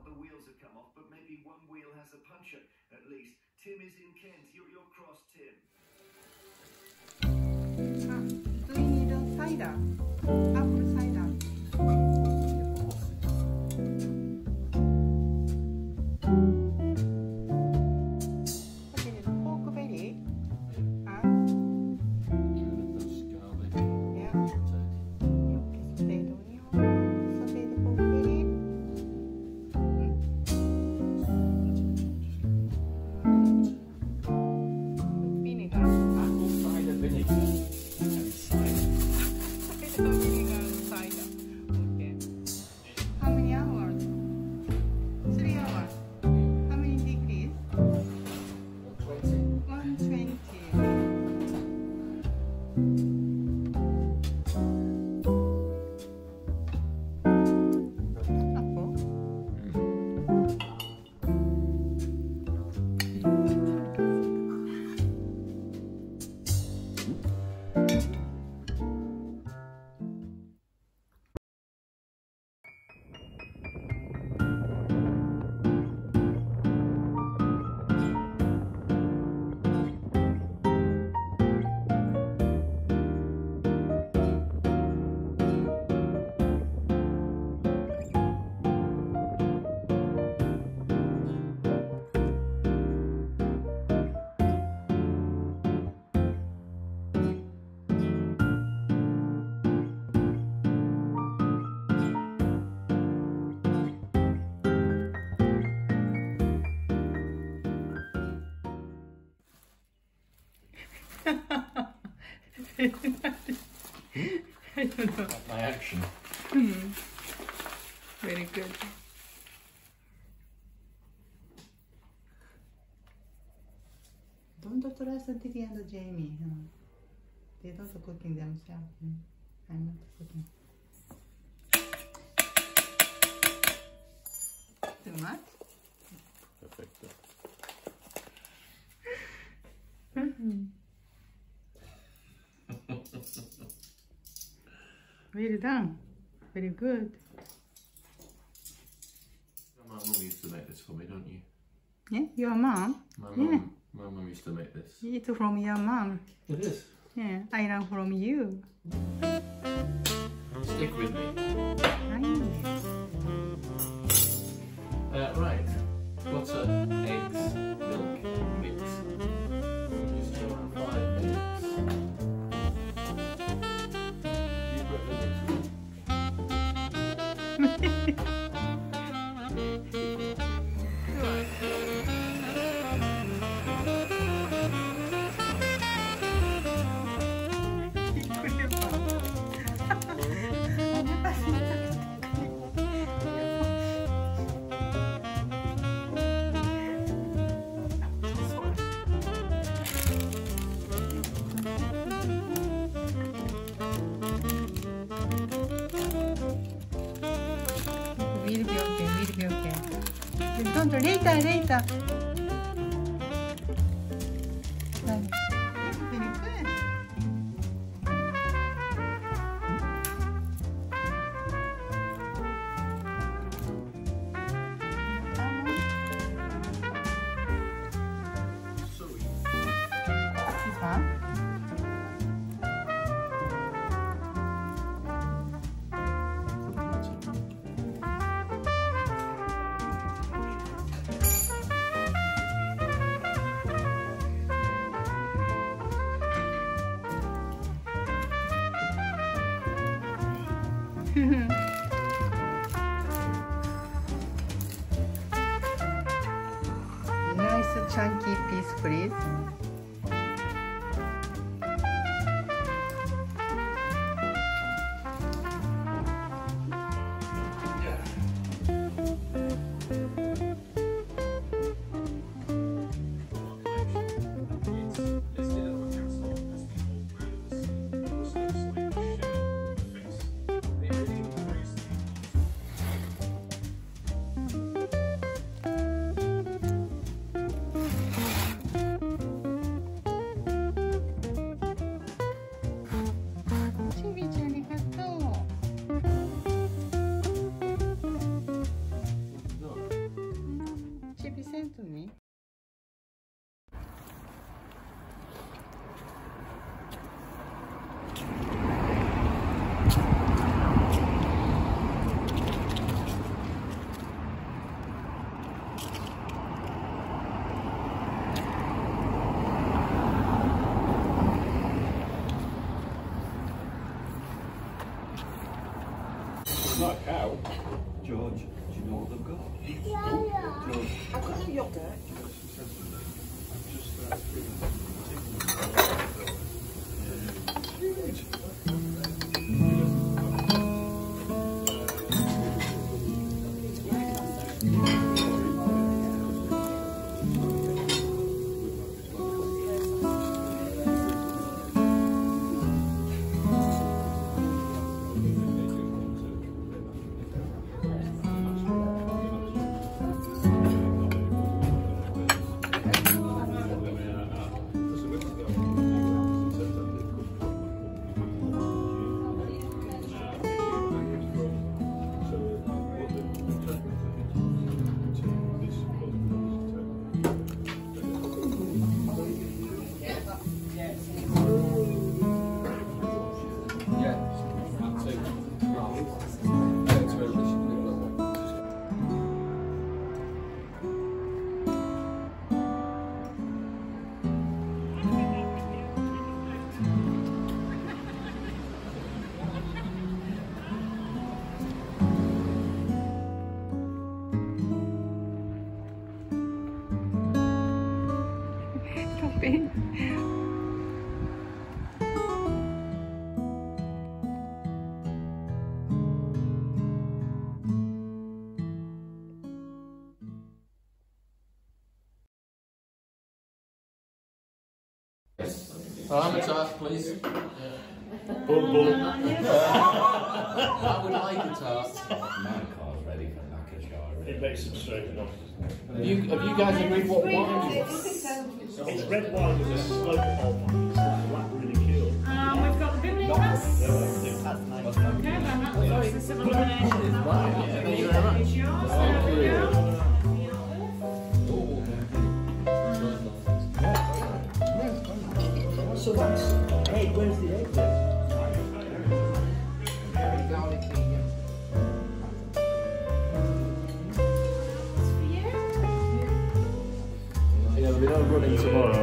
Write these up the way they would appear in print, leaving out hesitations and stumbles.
the wheels have come off, but maybe one wheel has a puncture at least. Tim is in Kent. You're cross, Tim. Do you need a cider? Apple cider. What is it? Pork belly? Huh? Yeah. Sauteed onion. Sauteed pork belly. Vinegar. Apple cider vinegar and cider. Vinegar and cider. Okay. How many hours? 3 hours. How many degrees? 120. 120. Apple. I don't know. That's my action. Very good. Don't trust Diddy and Jamie. They don't cooking themselves. I'm not cooking. Too much? Perfecto. Well done. Very good. My mum used to make this for me, don't you? Yeah, your mom? My Yeah. mum used to make this. It's from your mom. It is. Yeah, I learned from you. Stick with me. Nice. Right. Butter, eggs, milk, mix. Just do around 5 minutes. You put the next one. Will be okay, will be okay. Don't later. Very good. This one? Nice chunky piece, please. they've got. I could have yogurt. Parameter, please. Boom, boom. I would like a tart. My car's ready for knacker jar. It makes them straight enough. Have you guys agreed what wine you want? It's red wine with a slope of black liqueur. We've got the bitterness. Okay, then that was the civil elimination. Thank you very much. It's yours. There we go. So that's egg. Where's the egg then? Yeah, we're not running tomorrow.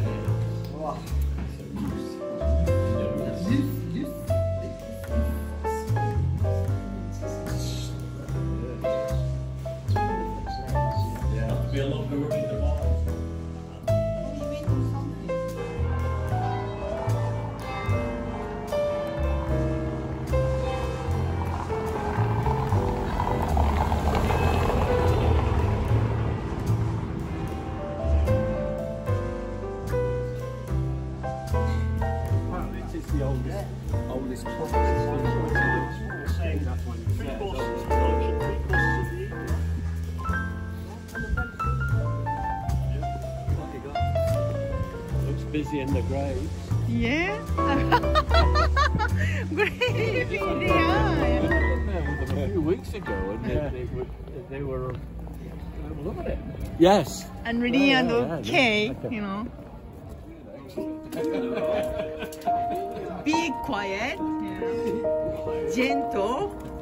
Be a longer running tomorrow. It's the oldest pub. Saying that one. 3 courses of lunch and 3 courses of the evening. Looks busy in the graves. Yeah. Great. I was there with them a few weeks ago, and they were loving it. Yes. And really okay, you know. Be quiet, you know. Gentle.